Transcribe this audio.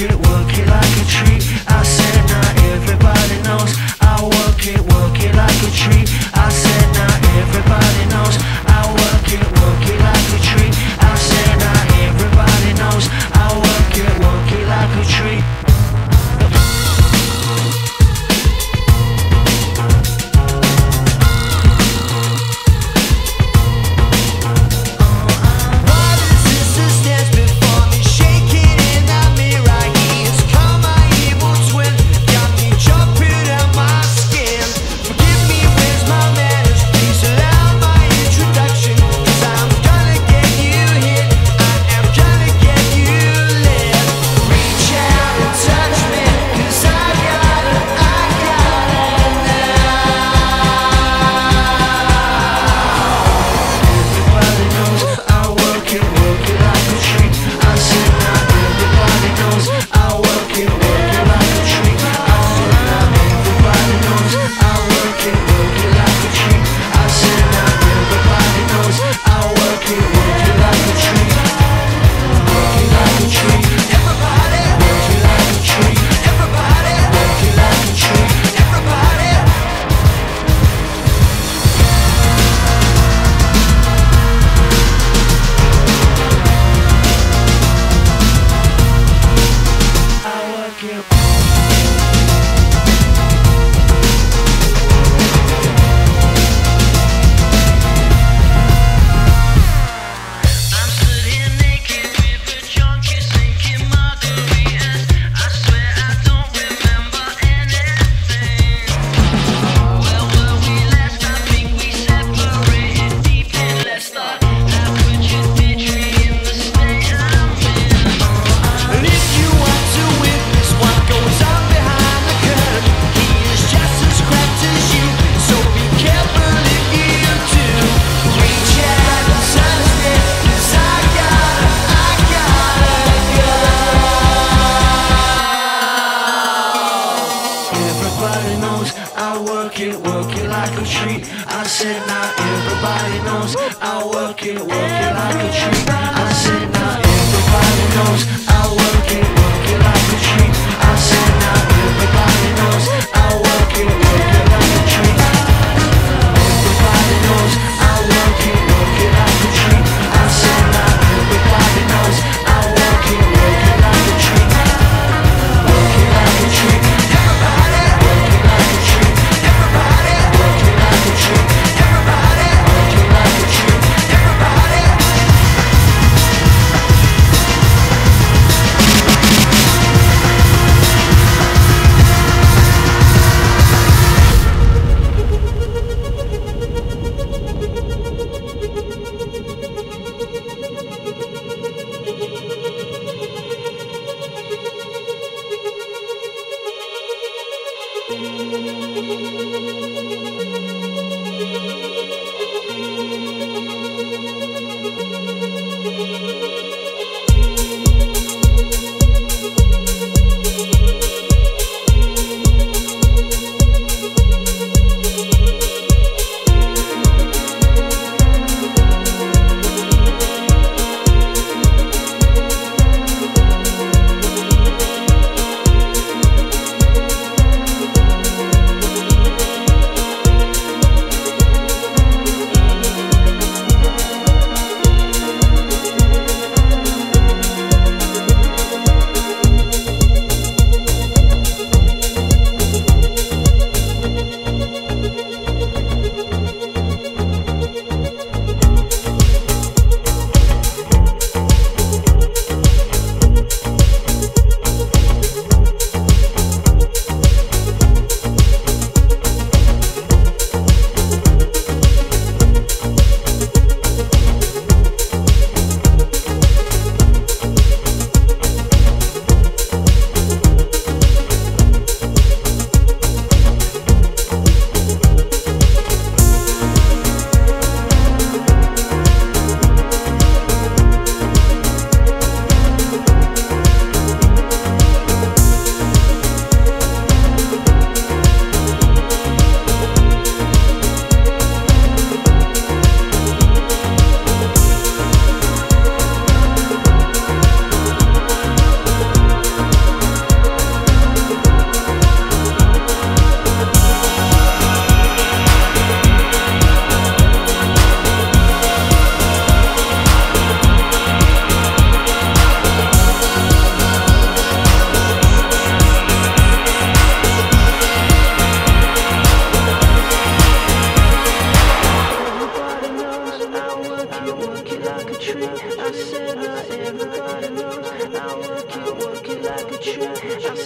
work it like a treat. I said now everybody knows I work it like a treat. I said now everybody knows I work it like a treat. I said now everybody knows I work it like a treat. Work it like a treat. I said now everybody knows I work it like a treat. I said now everybody knows I work it like a treat. I said now everybody knows I work it like a treat. Everybody knows I work it like a treat. I said now everybody knows I work it like a treat. Work it like a treat. Everybody work it like a treat. Everybody work it like a treat. Everybody work it like a treat. Everybody. future. I